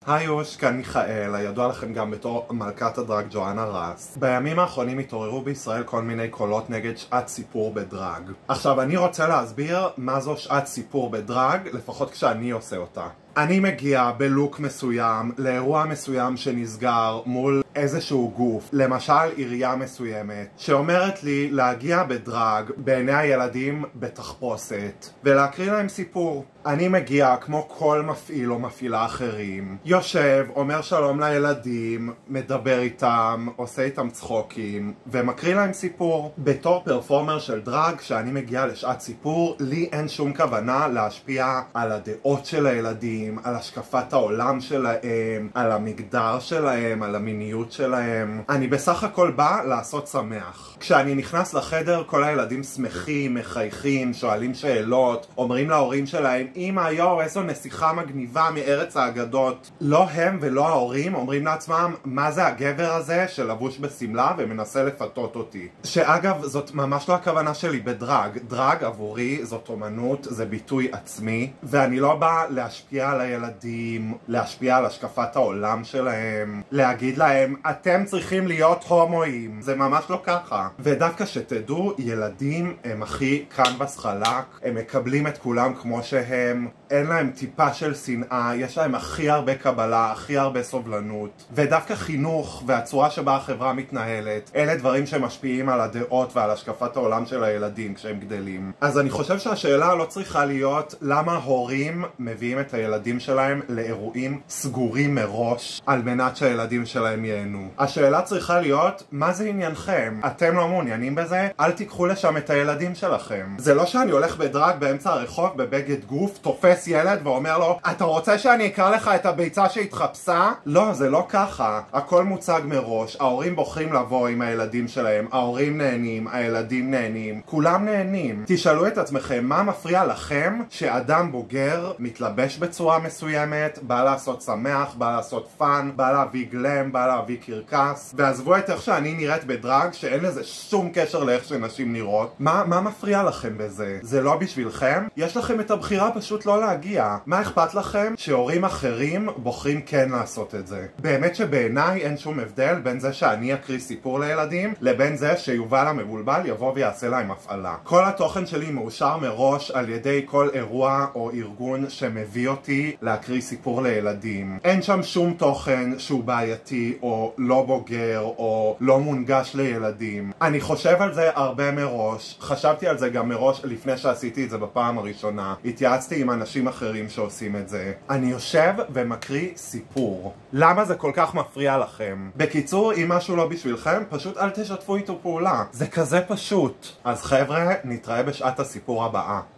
היוש, כאן מיכאל, הידוע לכם גם בתור מלכת הדרג ג'ואנה רס. בימים האחרונים התעוררו בישראל כל מיני קולות נגד שעת סיפור בדרג. עכשיו, אני רוצה להסביר מה זו שעת סיפור בדרג, לפחות כשאני עושה אותה. אני מגיע בלוק מסוים לאירוע מסוים שנסגר מול איזשהו גוף, למשל עירייה מסוימת, שאומרת לי להגיע בדרג בעיני הילדים בתחפושת ולהקריא להם סיפור. אני מגיע כמו כל מפעיל או מפעילה אחרים, יושב, אומר שלום לילדים, מדבר איתם, עושה איתם צחוקים ומקריא להם סיפור. בתור פרפורמר של דרג, כשאני מגיע לשעת סיפור, לי אין שום כוונה להשפיע על הדעות של הילדים, על השקפת העולם שלהם, על המגדר שלהם, על המיניות שלהם. אני בסך הכל בא לעשות שמח. כשאני נכנס לחדר, כל הילדים שמחים, מחייכים, שואלים שאלות, אומרים להורים שלהם, אמא, יו, איזו נסיכה מגניבה מארץ האגדות. לא הם ולא ההורים אומרים לעצמם, מה זה הגבר הזה שלבוש בסמלה ומנסה לפתות אותי. שאגב, זאת ממש לא הכוונה שלי בדרג. דרג עבורי זאת אומנות, זה ביטוי עצמי, ואני לא בא להשפיע על הילדים, להשפיע על השקפת העולם שלהם, להגיד להם, אתם צריכים להיות הומואים. זה ממש לא ככה. ודווקא שתדעו, ילדים הם הכי קנבס חלק, הם מקבלים את כולם כמו שהם, אין להם טיפה של שנאה, יש להם הכי הרבה קבלה, הכי הרבה סובלנות. ודווקא חינוך והצורה שבה החברה מתנהלת, אלה דברים שמשפיעים על הדעות ועל השקפת העולם של הילדים כשהם גדלים. אז אני חושב שהשאלה לא צריכה להיות למה הורים מביאים את הילדים שלהם לאירועים סגורים מראש על מנת שהילדים שלהם ייהנו. השאלה צריכה להיות, מה זה עניינכם? אתם לא מעוניינים בזה? אל תיקחו לשם את הילדים שלכם. זה לא שאני הולך בדרג באמצע הרחוב בבגד גוף, תופס ילד ואומר לו, אתה רוצה שאני אקרא לך את הביצה שהתחפשה? לא, זה לא ככה. הכל מוצג מראש, ההורים בוחרים לבוא עם הילדים שלהם, ההורים נהנים, הילדים נהנים, כולם נהנים. תשאלו את עצמכם, מה מפריע לכם שאדם בוגר מתלבש בצורה מסוימת, בא לעשות שמח, בא לעשות פן, בא להביא גלם, בא להביא קרקס, ועזבו את איך שאני נראית בדרג שאין לזה שום קשר לאיך שנשים נראות. מה מפריע לכם בזה? זה לא בשבילכם? יש לכם את הבחירה פשוט לא להגיע. מה אכפת לכם שהורים אחרים בוחרים כן לעשות את זה? באמת שבעיניי אין שום הבדל בין זה שאני אקריא סיפור לילדים לבין זה שיובל המבולבל יבוא ויעשה להם הפעלה. כל התוכן שלי מאושר מראש על ידי כל אירוע או ארגון שמביא אותי להקריא סיפור לילדים. אין שם שום תוכן שהוא בעייתי או לא בוגר או לא מונגש לילדים. אני חושב על זה הרבה מראש, חשבתי על זה גם מראש לפני שעשיתי את זה בפעם הראשונה, התייעצתי עם אנשים אחרים שעושים את זה. אני יושב ומקריא סיפור. למה זה כל כך מפריע לכם? בקיצור, אם משהו לא בשבילכם, פשוט אל תשתפו איתו פעולה. זה כזה פשוט. אז חבר'ה, נתראה בשעת הסיפור הבאה.